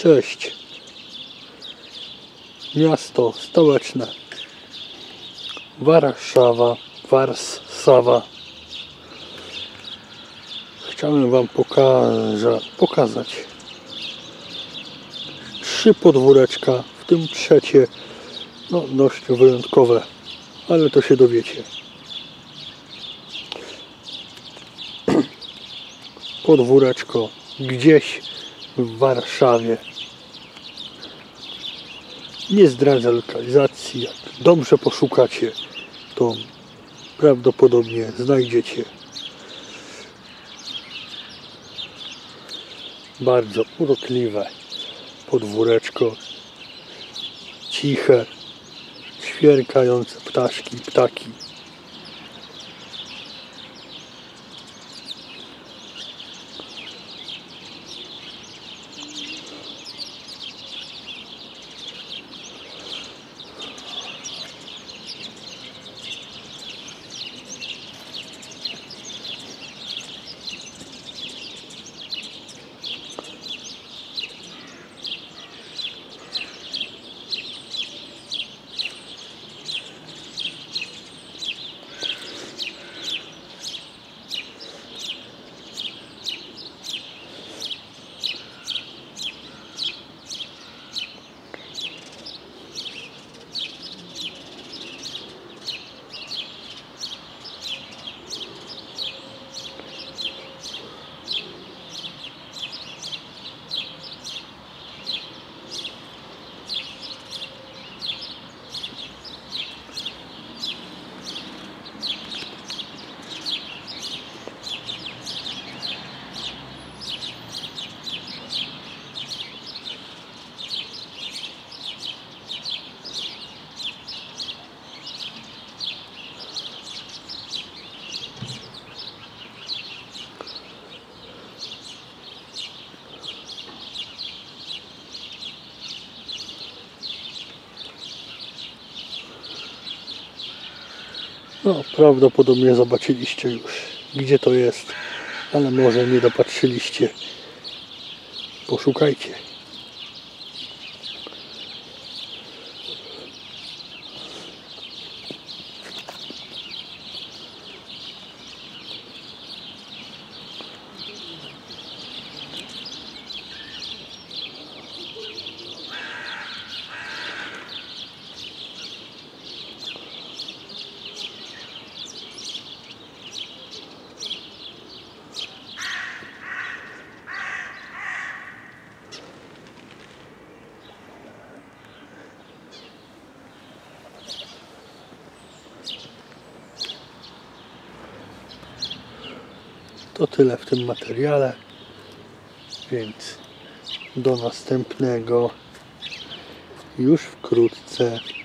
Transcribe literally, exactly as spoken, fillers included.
Cześć. Miasto stołeczne. Warszawa. Warszawa. Chciałem wam pokaża, pokazać trzy podwóreczka, w tym trzecie, no dość wyjątkowe, ale to się dowiecie. Podwóreczko gdzieś w Warszawie. Nie zdradzę lokalizacji. Jak dobrze poszukacie, to prawdopodobnie znajdziecie. Bardzo urokliwe podwóreczko. Ciche, ćwierkające ptaszki, ptaki. No, prawdopodobnie zobaczyliście już, gdzie to jest, ale może nie dopatrzyliście. Poszukajcie. To tyle w tym materiale, więc do następnego już wkrótce.